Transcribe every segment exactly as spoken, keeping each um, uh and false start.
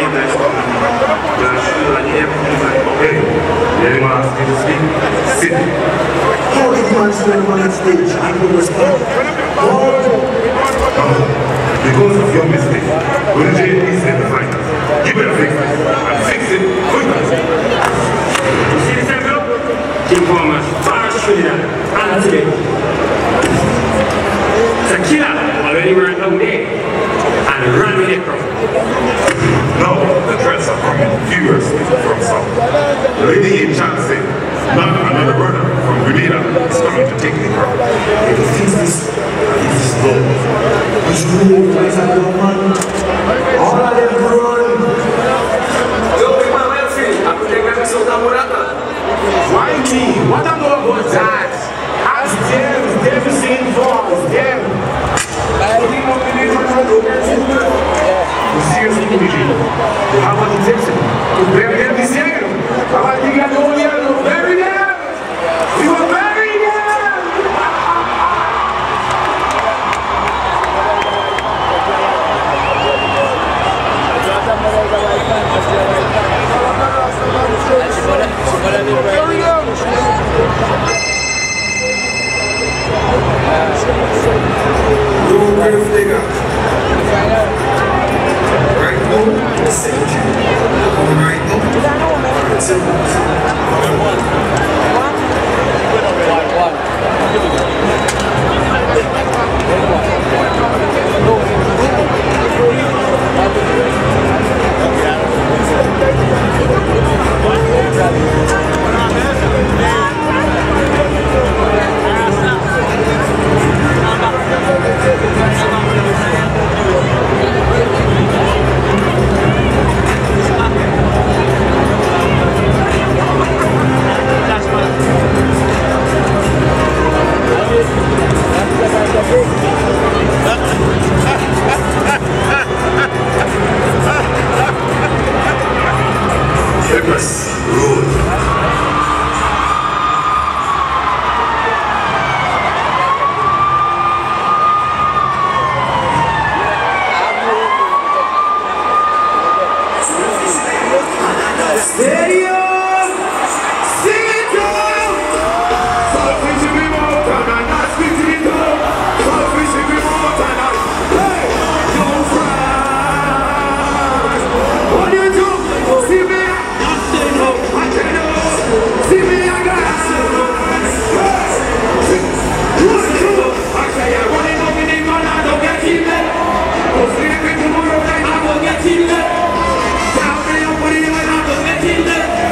Hey, anyone ask you to speak? Sit. How did you answer anyone on stage and put respect? No, because of your mistake, when J P said the finals, you better fix it, and fix it quicker. You see this envelope? King Farmer's fast Trinidad and today. It's a killer already ran down there and ran with the crowd. Now, the threats are coming furiously from south. The lady in chance said, not another brother from Grenada is coming to take the crowd. If you fix this, if it's slow, it's cool, guys are your man. All of them run. Yo, big man, where you I could take them to Soca Morata. Why me? What I know about that? Ask them, they've seen falls, them. Seriously, you have what it takes to bury them this year. I think I know you to bury them. We will bury them. No grave digger. Right now, the cemetery. Right now, the cemetery. Papers, road. Get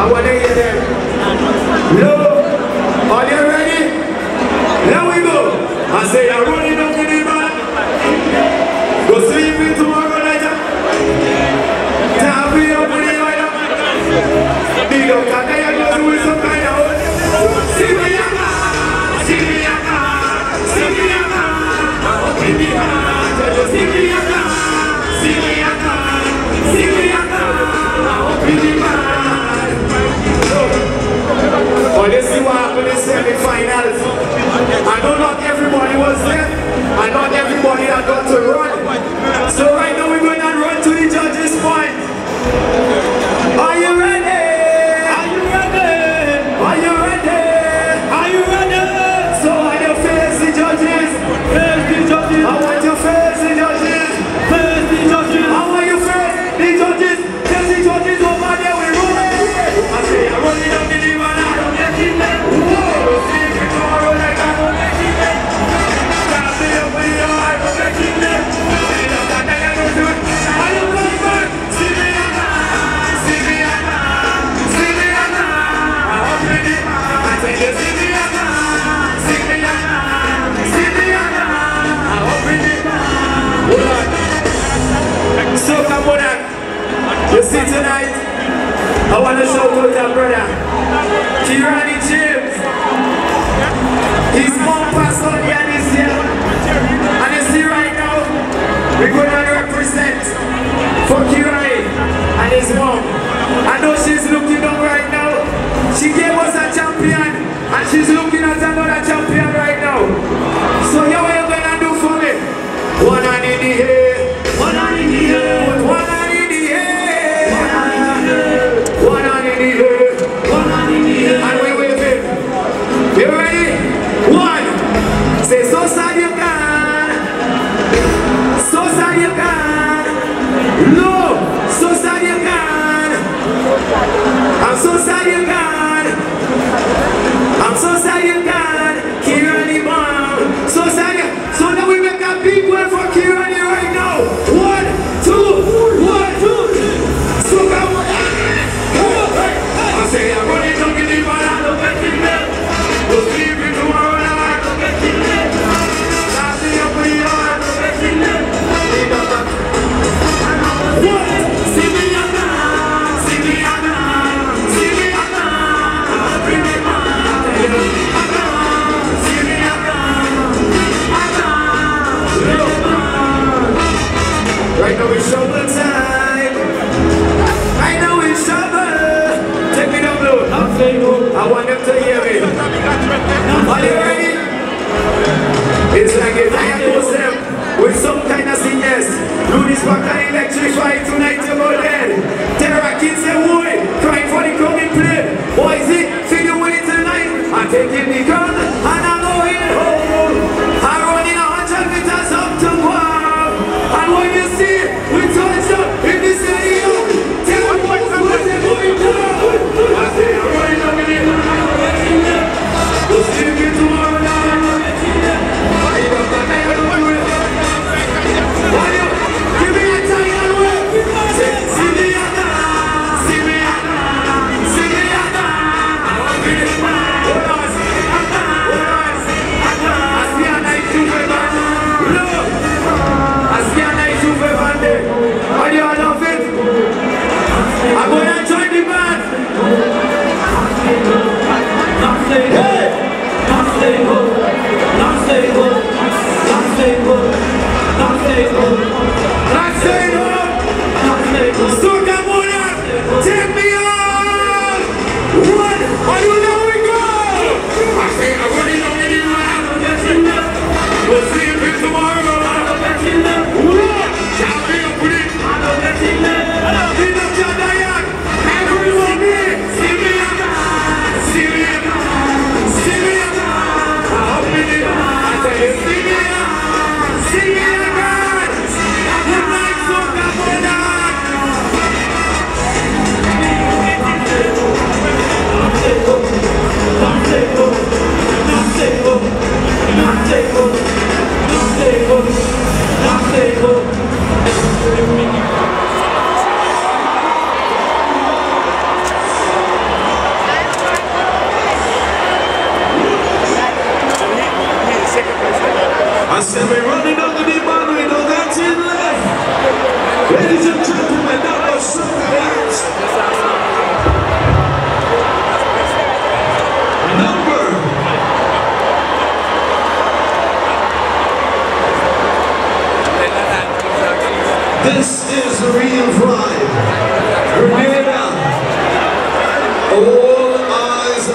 I want to hear them. No. Are you ready? Here we go. I say you're running up in the man. Go sleeping tomorrow night. Tap me up in the night. Big up, can I go do some kind of work? See me up. See me up. See me up. See me up. See me up. See me up. See me up. See me up. But let's see what happened in the semi-finals. I know not everybody was there. I not everybody that got to run. So right now we're going to run to the judges' point. Are you ready? Are you ready? Are you ready? Are you ready? So I want you to face the judges. Face the judges. I want you to face the judges. Face the judges. I want you to face the judges. Tell the judges over there we run. I say I'm running down the river. Soca Monarch, you see tonight, I want to shout out our brother, Kirani James. His mom passed on the end this year, and you see right now, we're going to represent for Kirani and his mom. I know she's looking up right now. She gave us a champion, and she's looking at another champion right now. So you what you going to do for me? One hand in the air. One hand in the air, one hand in the air, one hand in the air, one hand in the air, and we wave it. You ready? One. Say so sad you can, so sad you can, no, so sad you can. I'm so sad you can, I'm so sad you can. Kirani mom, so sad you. So now we make a big one for Kirani right now. One, two, one, two. Soca Monarch. I say I'm running down the river and I'm getting there. We'll sleep in tomorrow night. I'm getting there. Last day up in the yard. I'm getting there. One, see me up now. See me up now. See me up now. I'm bring it on. See me up now. Right now it's shovel time. Right now it's shovel. Take me down low. I want them to hear me. Are you ready? It's like if I accuse them with some kind of sickness. Rudy's back and electrify tonight you go dead. Terror kids say boy, crying for the coming play. Boy is it, feel you winning tonight. I'm taking the gun and I'm going home. I'm running a hundred meters up to one. And when you see we touch up in the stadium, tell me what's they're going down. I say I'm running up in it. We'll see you tomorrow night. I don't know what to do. Why you give me a time and wait? See me up, see me up,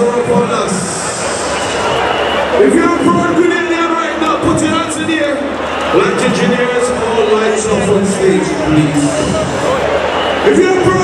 come upon us. If you're a proud Grenadian right now, put your hands in the air. Light engineers, all lights off on stage, please. If you're a proud